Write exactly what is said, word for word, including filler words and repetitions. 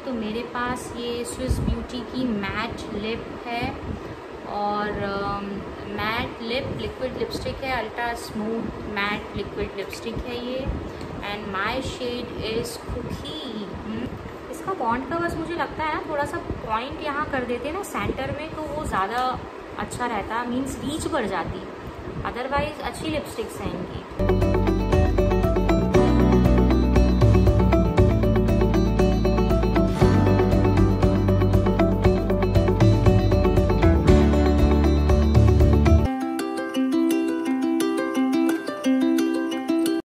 तो मेरे पास ये स्विस ब्यूटी की मैट लिप है और मैट लिप लिक्विड लिपस्टिक है, ultra smooth matte liquid lipstick है ये, and my shade is cookie. इसका बॉन्ड का बस मुझे लगता है ना थोड़ा सा पॉइंट यहाँ कर देते हैं ना सेंटर में, तो वो ज़्यादा अच्छा रहता, मीन्स रीच बढ़ जाती, अदरवाइज अच्छी लिपस्टिक्स हैं इनकी।